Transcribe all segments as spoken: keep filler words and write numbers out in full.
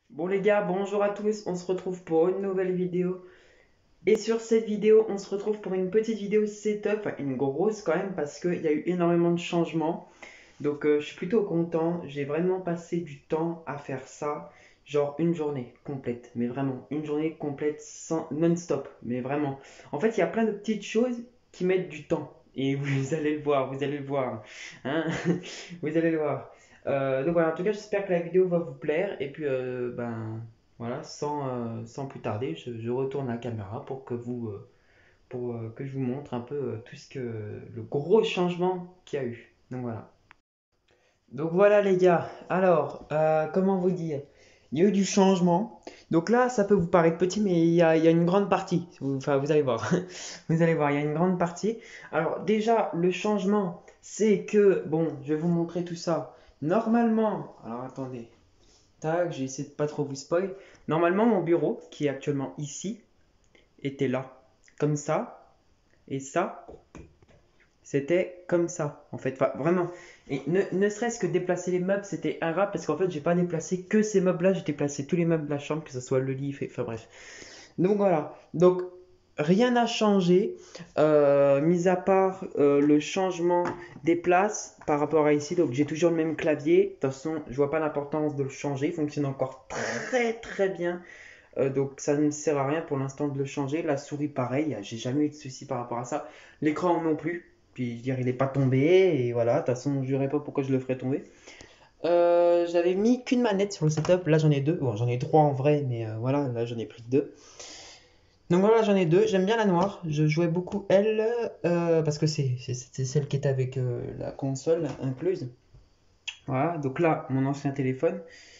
Bon les gars, bonjour à tous, on se retrouve pour une nouvelle vidéo. Et sur cette vidéo, on se retrouve pour une petite vidéo setup, enfin une grosse quand même parce qu'il y a eu énormément de changements. Donc euh, je suis plutôt content, j'ai vraiment passé du temps à faire ça, genre une journée complète, mais vraiment une journée complète sans non-stop, mais vraiment. En fait, il y a plein de petites choses qui mettent du temps. Et vous allez le voir, vous allez le voir, hein. Vous allez le voir. Euh, donc voilà, en tout cas, j'espère que la vidéo va vous plaire. Et puis, euh, ben voilà, sans, euh, sans plus tarder, je, je retourne la caméra pour que vous, euh, pour euh, que je vous montre un peu euh, tout ce que le gros changement qu'il y a eu. Donc voilà. Donc voilà les gars, alors euh, comment vous dire? Il y a eu du changement. Donc là, ça peut vous paraître petit, mais il y a, il y a une grande partie. Vous- Enfin, vous allez voir. Vous allez voir, il y a une grande partie. Alors déjà, le changement, c'est que, bon, je vais vous montrer tout ça. Normalement, alors attendez, tac, j'ai essayé de pas trop vous spoil. Normalement, mon bureau, qui est actuellement ici, était là, comme ça, et ça, c'était comme ça, en fait. Enfin, vraiment. Et ne, ne serait-ce que déplacer les meubles, c'était un rap parce qu'en fait, j'ai pas déplacé que ces meubles-là, j'ai déplacé tous les meubles de la chambre, que ce soit le lit, fait- enfin bref. Donc voilà. Donc rien n'a changé, euh, mis à part euh, le changement des places par rapport à ici. Donc j'ai toujours le même clavier. De toute façon, je vois pas l'importance de le changer. Il fonctionne encore très très bien. Euh, donc ça ne sert à rien pour l'instant de le changer. La souris, pareil, j'ai jamais eu de soucis par rapport à ça. L'écran non plus. Puis je veux dire, il n'est pas tombé. Et voilà, de toute façon, je ne verrai pas pourquoi je le ferais tomber. Euh, j'avais mis qu'une manette sur le setup. Là, j'en ai deux. Bon, j'en ai trois en vrai, mais euh, voilà, là, j'en ai pris deux. Donc voilà, j'en ai deux. J'aime bien la noire. Je jouais beaucoup elle euh, parce que c'est c'est- c'est celle qui est avec euh, la console incluse. Voilà, donc là, mon ancien téléphone.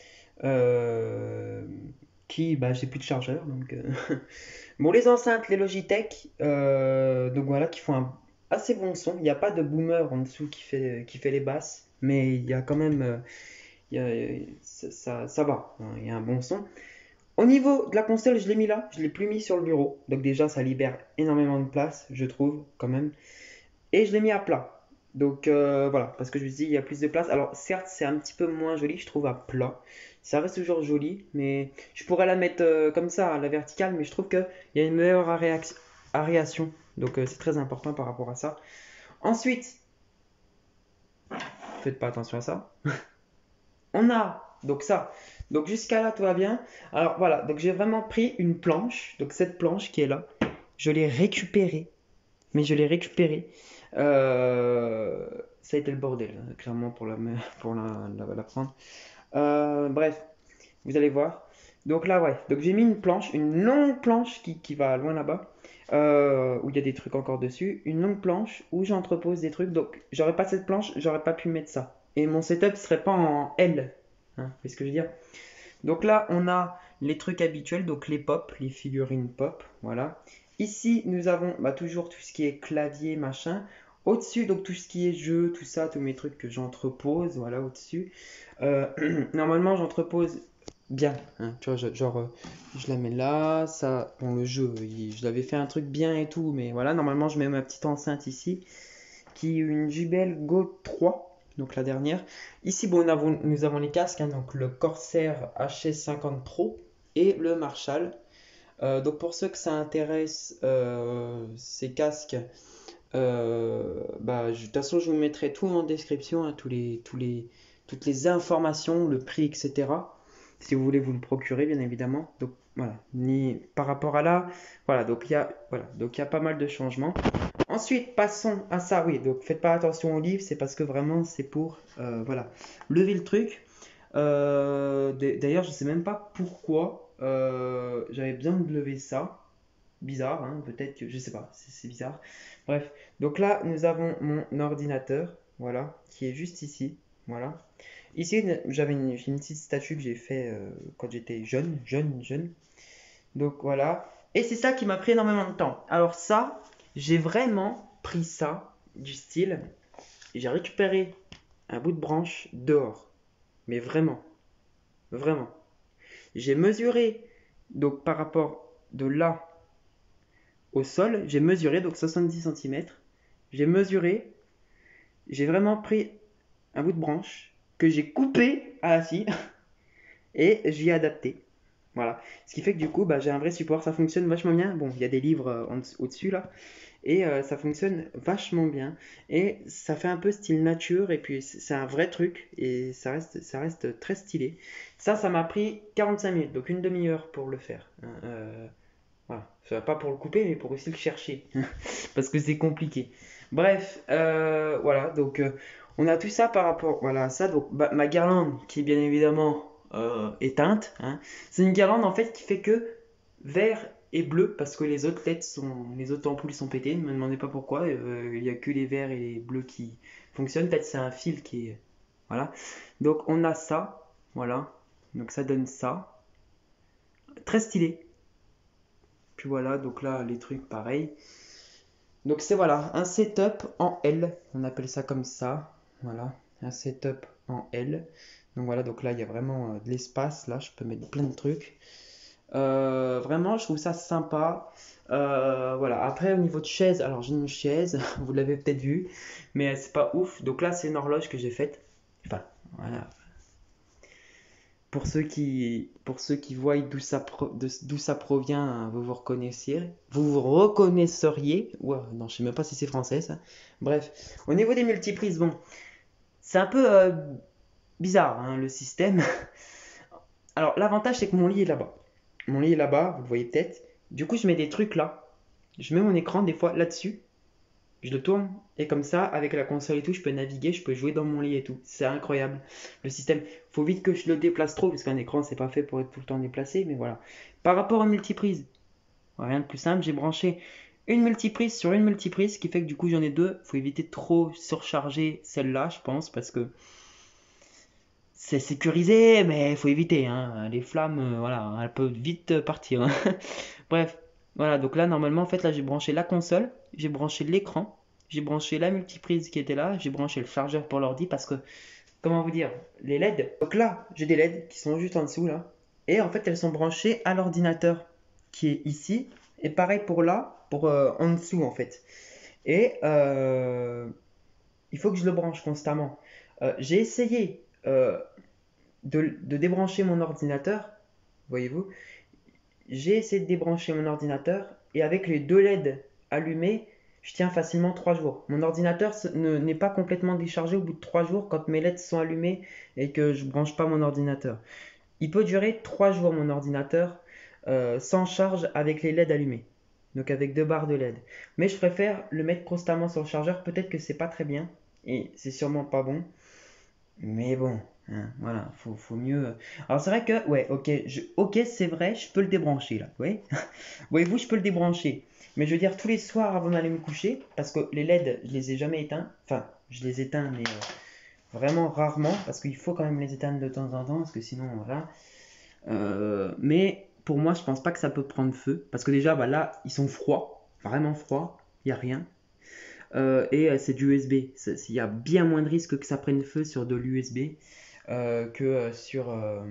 euh, qui, bah, j'ai plus de chargeur. Donc, euh, bon, les enceintes, les Logitech, euh, donc voilà, qui font un assez bon son. Il n'y a pas de boomer en dessous qui fait, qui fait les basses, mais il y a quand même, euh, il y a- ça, ça, ça va, hein, il y a un bon son. Au niveau de la console, je l'ai mis là, je l'ai plus mis sur le bureau, donc déjà ça libère énormément de place, je trouve, quand même. Et je l'ai mis à plat. Donc euh, voilà, parce que je me suis dit, il y a plus de place. Alors certes, c'est un petit peu moins joli, je trouve, à plat. Ça reste toujours joli, mais je pourrais la mettre euh, comme ça, à la verticale, mais je trouve qu'il y a une meilleure aréac- aréation. Donc euh, c'est très important par rapport à ça. Ensuite, faites pas attention à ça. On a donc ça. Donc jusqu'à là, tout va bien. Alors voilà, donc j'ai vraiment pris une planche. Donc cette planche qui est là, je l'ai récupérée. Mais je l'ai récupérée. Euh, ça a été le bordel, hein, clairement, pour la, pour la, la- la prendre. Euh, bref, vous allez voir. Donc là, ouais. Donc j'ai mis une planche, une longue planche qui, qui va loin là-bas, euh, où il y a des trucs encore dessus. Une longue planche où j'entrepose des trucs. Donc j'aurais pas cette planche, j'aurais pas pu mettre ça. Et mon setup serait pas en L. Hein, vous voyez ce que je veux dire? Donc là, on a les trucs habituels, donc les pop, les figurines pop, voilà. Ici, nous avons bah, toujours tout ce qui est clavier, machin. Au-dessus, donc tout ce qui est jeu, tout ça, tous mes trucs que j'entrepose, voilà, au-dessus. Euh, normalement, j'entrepose bien, hein, tu vois, je- genre, euh, je la mets là, ça, bon, le jeu, il- je l'avais fait un truc bien et tout, mais voilà, normalement, je mets ma petite enceinte ici qui est une J B L Go trois, donc la dernière. Ici, bon, nous avons, nous avons les casques, hein, donc le Corsair H S cinquante Pro et le Marshall. Euh, donc pour ceux que ça intéresse, euh, ces casques, euh, bah, de toute façon, je vous mettrai tout en description, hein, tous les, tous les, toutes les informations, le prix, et cetera. Si vous voulez vous le procurer, bien évidemment. Donc voilà, ni par rapport à là, voilà, donc il y a, voilà, donc il y a pas mal de changements. Ensuite, passons à ça. Oui, donc faites pas attention aux livres, c'est parce que vraiment c'est pour euh, voilà, lever le truc. Euh, D'ailleurs, je sais même pas pourquoi euh, j'avais besoin de lever ça. Bizarre, hein, peut-être que je sais pas, c'est bizarre. Bref, donc là nous avons mon ordinateur, voilà, qui est juste ici, voilà. Ici, j'avais une, une petite statue que j'ai fait euh, quand j'étais jeune, jeune, jeune. Donc voilà. Et c'est ça qui m'a pris énormément de temps. Alors ça, j'ai vraiment pris ça du style. J'ai récupéré un bout de branche dehors. Mais vraiment, vraiment. J'ai mesuré, donc par rapport de là au sol, j'ai mesuré, donc soixante-dix centimètres. J'ai mesuré, j'ai vraiment pris un bout de branche que j'ai coupé à la scie et j'y ai adapté. Voilà. Ce qui fait que du coup, bah, j'ai un vrai support. Ça fonctionne vachement bien. Bon, il y a des livres euh, en dessous- au-dessus là. Et euh, ça fonctionne vachement bien. Et ça fait un peu style nature. Et puis c'est c'est un vrai truc. Et ça reste, ça reste très stylé. Ça, ça m'a pris quarante-cinq minutes. Donc une demi-heure pour le faire. Hein, euh, voilà. Ça, pas pour le couper, mais pour aussi le chercher. Parce que c'est compliqué. Bref, euh, voilà. Donc euh, on a tout ça par rapport voilà, à ça. Donc bah, ma guirlande, qui est bien évidemment euh, éteinte, hein, c'est une guirlande en fait qui fait que vert et bleu parce que les autres L E D sont, les autres ampoules sont pétées. Ne me demandez pas pourquoi. euh, Il n'y a que les verts et les bleus qui fonctionnent. Peut-être c'est un fil qui est voilà. Donc on a ça, voilà. Donc ça donne ça, très stylé. Puis voilà. Donc là les trucs pareils. Donc c'est voilà un setup en L. On appelle ça comme ça. Voilà un setup en L. Donc voilà. Donc là il y a vraiment euh, de l'espace. Là je peux mettre plein de trucs. Euh, vraiment, je trouve ça sympa. Euh, voilà. Après, au niveau de chaise, alors j'ai une chaise, vous l'avez peut-être vu, mais c'est pas ouf. Donc là, c'est une horloge que j'ai faite. Enfin, voilà. Pour ceux qui, pour ceux qui voient d'où ça, pro- de- d'où ça provient, hein, vous vous reconnaissiez. Vous vous reconnaisseriez. Ouah, non, je sais même pas si c'est français ça. Bref, au niveau des multiprises, bon, c'est un peu euh, bizarre hein, le système. Alors, l'avantage, c'est que mon lit est là-bas. Mon lit est là-bas, vous le voyez peut-être. Du coup, je mets des trucs là. Je mets mon écran des fois là-dessus. Je le tourne. Et comme ça, avec la console et tout, je peux naviguer, je peux jouer dans mon lit et tout. C'est incroyable. Le système, faut vite que je le déplace trop, parce qu'un écran, c'est pas fait pour être tout le temps déplacé. Mais voilà. Par rapport aux multiprises, rien de plus simple. J'ai branché une multiprise sur une multiprise, ce qui fait que du coup, j'en ai deux. Faut éviter de trop surcharger celle-là, je pense, parce que c'est sécurisé, mais il faut éviter. Hein. Les flammes, euh, voilà, elles peuvent vite euh, partir. Hein. Bref, voilà. Donc là, normalement, en fait, là, j'ai branché la console, j'ai branché l'écran, j'ai branché la multiprise qui était là, j'ai branché le chargeur pour l'ordi parce que, comment vous dire, les L E D. Donc là, j'ai des L E D qui sont juste en dessous là, et en fait, elles sont branchées à l'ordinateur qui est ici, et pareil pour là, pour euh, en dessous en fait. Et euh, il faut que je le branche constamment. Euh, j'ai essayé euh, de, de débrancher mon ordinateur, voyez-vous, j'ai essayé de débrancher mon ordinateur et avec les deux L E D allumés, je tiens facilement trois jours. Mon ordinateur n'est pas complètement déchargé au bout de trois jours quand mes L E D sont allumés et que je ne branche pas mon ordinateur. Il peut durer trois jours mon ordinateur euh, sans charge avec les L E D allumés. Donc avec deux barres de L E D. Mais je préfère le mettre constamment sur le chargeur. Peut-être que c'est pas très bien et c'est sûrement pas bon. Mais bon, hein, voilà, faut, faut mieux. Alors c'est vrai que, ouais, ok, je, ok, c'est vrai, je peux le débrancher là, ouais. Voyez-vous, je peux le débrancher. Mais je veux dire, tous les soirs avant d'aller me coucher, parce que les L E D, je les ai jamais éteints. Enfin, je les éteins, mais euh, vraiment rarement, parce qu'il faut quand même les éteindre de temps en temps, parce que sinon, voilà. Euh, mais pour moi, je pense pas que ça peut prendre feu, parce que déjà, bah, là, ils sont froids, vraiment froids, il n'y a rien. Euh, et euh, c'est du U S B. Il y a bien moins de risques que ça prenne feu sur de l'U S B euh, que euh, sur, euh,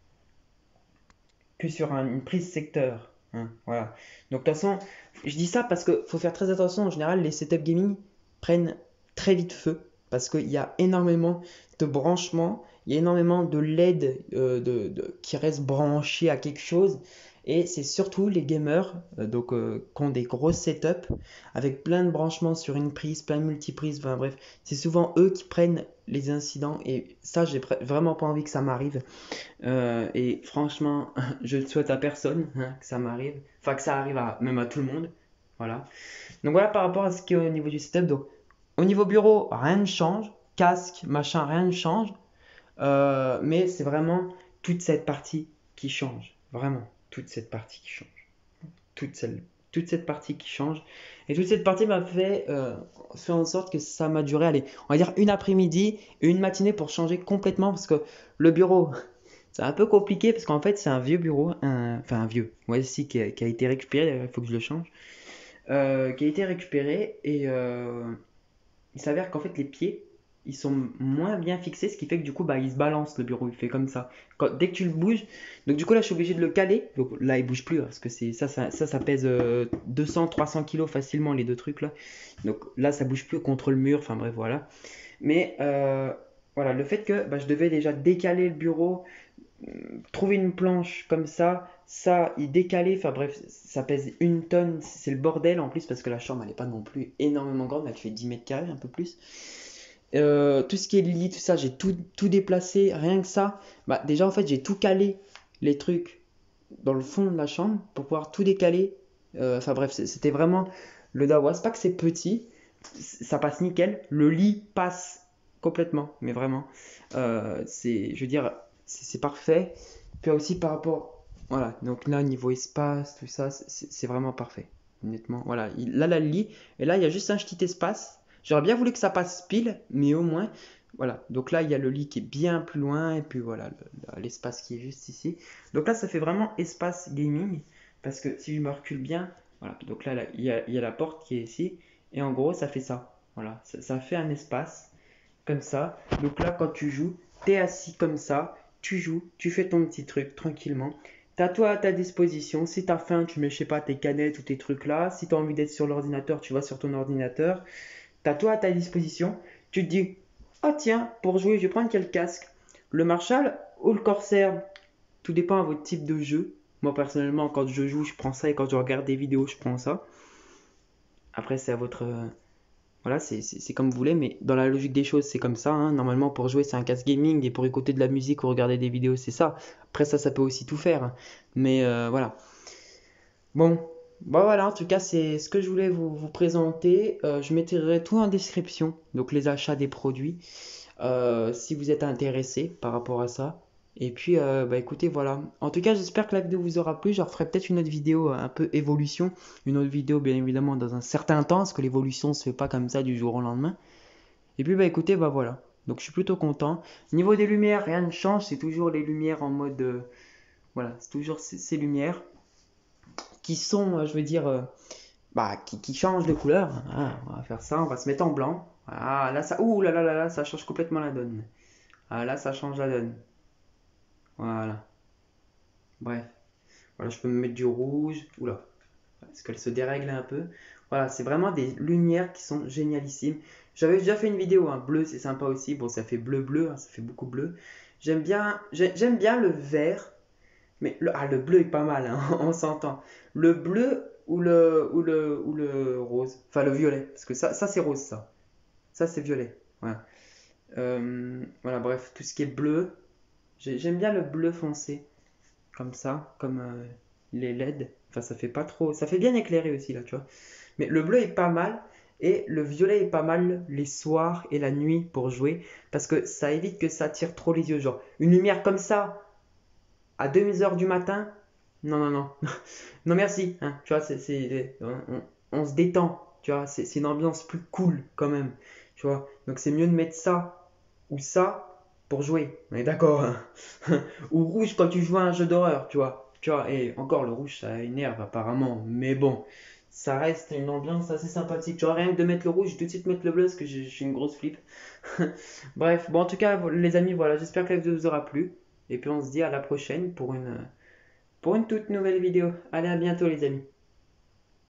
que sur un- une prise secteur. Hein, voilà. Donc de toute façon, je dis ça parce qu'il faut faire très attention. En général, les setups gaming prennent très vite feu parce qu'il y a énormément de branchements, il y a énormément de L E D euh, de, de- qui restent branchés à quelque chose. Et c'est surtout les gamers euh, donc, euh, qui ont des gros setups avec plein de branchements sur une prise, plein de multiprises, enfin bref, c'est souvent eux qui prennent les incidents et ça, j'ai vraiment pas envie que ça m'arrive. Euh, et franchement, je ne souhaite à personne hein, que ça m'arrive. Enfin, que ça arrive à, même à tout le monde. Voilà. Donc voilà par rapport à ce qui est au niveau du setup. Donc, au niveau bureau, rien ne change. Casque, machin, rien ne change. Euh, mais c'est vraiment toute cette partie qui change. Vraiment, toute cette partie qui change. Toute, celle, toute cette partie qui change. Et toute cette partie m'a fait, euh, fait en sorte que ça m'a duré, allez, on va dire une après-midi et une matinée pour changer complètement parce que le bureau, c'est un peu compliqué parce qu'en fait, c'est un vieux bureau, un- enfin un vieux, ouais, si, qui a, qui a été récupéré, il faut que je le change, euh, qui a été récupéré et euh, il s'avère qu'en fait, les pieds, ils sont moins bien fixés, ce qui fait que du coup, bah, il se balance le bureau, il fait comme ça. Quand, dès que tu le bouges, donc du coup, là, je suis obligé de le caler. Donc là, il bouge plus hein, parce que c'est ça, ça, ça, ça pèse euh, deux cents, trois cents kilos facilement, les deux trucs là. Donc là, ça bouge plus contre le mur, enfin bref, voilà. Mais euh, voilà, le fait que bah, je devais déjà décaler le bureau trouver une planche comme ça, ça, y décaler, enfin bref, ça pèse une tonne, c'est le bordel en plus parce que la chambre elle est pas non plus énormément grande, elle fait dix mètres carrés, un peu plus. Euh, tout ce qui est lit, tout ça, j'ai tout, tout déplacé, rien que ça. Bah, déjà en fait, j'ai tout calé, les trucs, dans le fond de la chambre pour pouvoir tout décaler. Euh, Enfin bref, c'est- c'était vraiment le dawa. C'est pas que c'est petit, c- ça passe nickel. Le lit passe complètement, mais vraiment. Euh, c'est, je veux dire, c'est c'est parfait. Puis aussi par rapport, voilà, donc là niveau espace, tout ça, c'est c'est- c'est vraiment parfait. Honnêtement, voilà, il- là, là, le lit, et là il y a juste un petit espace. J'aurais bien voulu que ça passe pile, mais au moins, voilà. Donc là il y a le lit qui est bien plus loin, et puis voilà, le- l'espace qui est juste ici. Donc là, ça fait vraiment espace gaming. Parce que si je me recule bien, voilà. Donc là, là, il y a, il y a la porte qui est ici. Et en gros, ça fait ça. Voilà. Ça, ça fait un espace comme ça. Donc là, quand tu joues, t'es assis comme ça. Tu joues, tu fais ton petit truc tranquillement. T'as toi à ta disposition. Si t'as faim, tu mets, je sais pas, tes canettes ou tes trucs là. Si t'as envie d'être sur l'ordinateur, tu vas sur ton ordinateur. T'as toi à ta disposition. Tu te dis, ah tiens, pour jouer, je vais prendre quel casque? Le Marshall ou le Corsair? Tout dépend de votre type de jeu. Moi personnellement, quand je joue, je prends ça et quand je regarde des vidéos, je prends ça. Après, c'est à votre. euh, Voilà, c'est c'est- c'est comme vous voulez, mais dans la logique des choses, c'est comme ça, hein. Normalement, pour jouer, c'est un casque gaming et pour écouter de la musique ou regarder des vidéos, c'est ça. Après, ça, ça peut aussi tout faire, hein. Mais euh, voilà. Bon, bah voilà, en tout cas, c'est ce que je voulais vous, vous présenter. Euh, je mettrai tout en description, donc les achats des produits. Euh, si vous êtes intéressé par rapport à ça. Et puis, euh, bah écoutez, voilà. En tout cas, j'espère que la vidéo vous aura plu. Je referai peut-être une autre vidéo euh, un peu évolution. Une autre vidéo, bien évidemment, dans un certain temps, parce que l'évolution se fait pas comme ça du jour au lendemain. Et puis, bah écoutez, bah voilà. Donc, je suis plutôt content. Niveau des lumières, rien ne change. C'est toujours les lumières en mode. euh, voilà, c'est toujours ces, ces lumières qui sont, euh, je veux dire, euh, bah, qui, qui changent de couleur. Ah, on va faire ça, on va se mettre en blanc. Ah, là, ça. Ouh là là là là, ça change complètement la donne. Ah, là, ça change la donne. Voilà. Bref. Voilà, je peux me mettre du rouge. Oula. Est-ce qu'elle se dérègle un peu? Voilà, c'est vraiment des lumières qui sont génialissimes. J'avais déjà fait une vidéo, hein, bleu, c'est sympa aussi. Bon, ça fait bleu-bleu, hein, ça fait beaucoup bleu. J'aime bien, j'ai- j'aime bien le vert, mais le, ah, le bleu est pas mal, hein, on s'entend. Le bleu ou le, ou le, ou le rose, enfin le violet, parce que ça, ça c'est rose, ça. Ça c'est violet. Voilà. Euh, voilà, bref, tout ce qui est bleu, j'ai- j'aime bien le bleu foncé. Comme ça, comme euh, les L E D. Enfin, ça fait pas trop. Ça fait bien éclairé aussi, là, tu vois. Mais le bleu est pas mal. Et le violet est pas mal les soirs et la nuit pour jouer. Parce que ça évite que ça tire trop les yeux. Genre, une lumière comme ça, à deux heures du matin. Non, non, non. Non, merci. Hein, tu vois, c'est, c'est- on, on- on se détend. Tu vois, c'est c'est une ambiance plus cool quand même. Tu vois. Donc, c'est mieux de mettre ça ou ça pour jouer. On est d'accord, hein. Ou rouge quand tu joues à un jeu d'horreur, tu vois. Tu vois, et encore le rouge ça énerve apparemment, mais bon, ça reste une ambiance assez sympathique. Tu vois, rien que de mettre le rouge, tout de suite mettre le bleu parce que j'ai j'ai une grosse flip. Bref, bon en tout cas les amis, voilà, j'espère que la vidéo vous aura plu. Et puis on se dit à la prochaine pour une, pour une toute nouvelle vidéo. Allez, à bientôt les amis.